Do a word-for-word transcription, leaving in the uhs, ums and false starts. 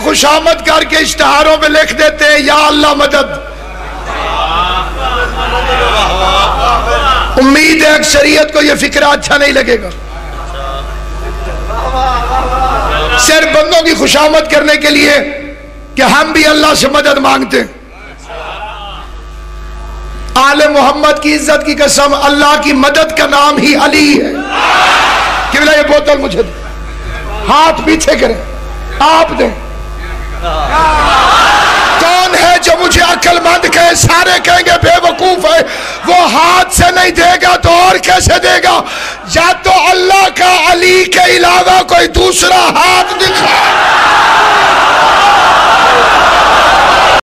खुशामद करके इश्तहारों में लिख देते हैं या अल्लाह मदद। उम्मीद है अक्सरियत को यह फिक्र अच्छा नहीं लगेगा। सिर्फ बंदों की खुशामद करने के लिए कि हम भी अल्लाह से मदद मांगते हैं। आले मोहम्मद की इज्जत की कसम, अल्लाह की मदद का नाम ही अली है। कि बोला ये बोतल मुझे दे, हाथ पीछे करें, आप दें। कौन है जो मुझे अक्लमंद कहे? सारे कहेंगे बेवकूफ है। वो हाथ से नहीं देगा तो और कैसे देगा? या तो अल्लाह का अली के अलावा कोई दूसरा हाथ दिखा।